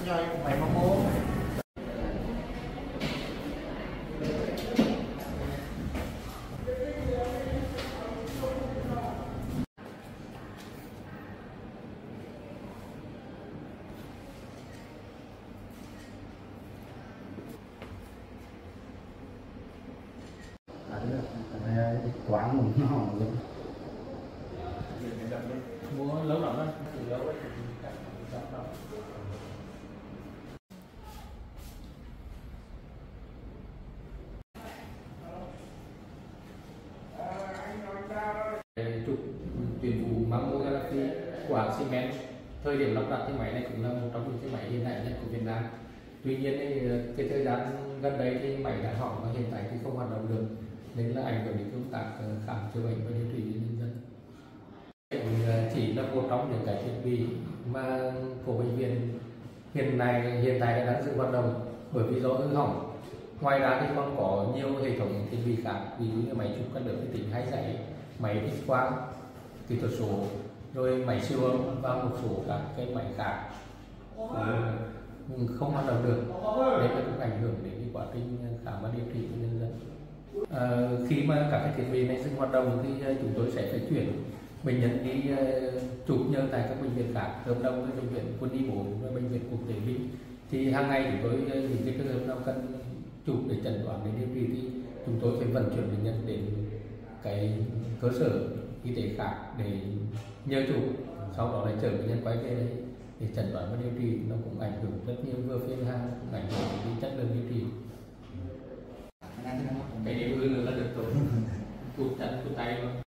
cho mày mà mua. quán mình nó luôn Mua lâu lắm rồi, lâu rồi. Trục tuyển vụ Mammo Galaxy của Siemens. Thời điểm lắp đặt cái máy này cũng là một trong những cái máy hiện đại nhất của Việt Nam. Tuy nhiên cái thời gian gần đây thì máy đã hỏng và hiện tại thì không hoạt động được, nên là ảnh hưởng đến công tác khám chữa bệnh và điều trị cho nhân dân. Chỉ là một trong những cái thiết bị mà của bệnh viện hiện tại đang dừng hoạt động bởi vì do hư hỏng. Ngoài ra thì còn có nhiều hệ thống thiết bị khác, ví dụ như máy chụp cắt lớp vi tính hay dãy, máy X quang, kỹ thuật số, rồi máy siêu âm và một số các cái máy khác không hoạt động được, nên là cũng ảnh hưởng đến cái quá trình khám và điều trị của nhân dân. Khi mà các cái thiết bị này dừng hoạt động thì chúng tôi sẽ phải chuyển bệnh nhân đi chụp nhờ tại các bệnh viện khác, hợp đồng với bệnh viện Quân y 4 và bệnh viện Quốc tế Vinh. Thì hàng ngày chúng tôi những cái trường hợp nào cần chụp để chẩn đoán để điều trị thì chúng tôi phải vận chuyển bệnh nhân đến cái cơ sở y tế khác để nhờ chụp, sau đó lại chở bệnh nhân quay về đây để chẩn đoán và điều trị. Nó cũng ảnh hưởng rất nhiều, vừa phiên hàng cũng ảnh hưởng đến chất lượng điều trị. Cái điều là được rồi, cụt chân cụt tay luôn.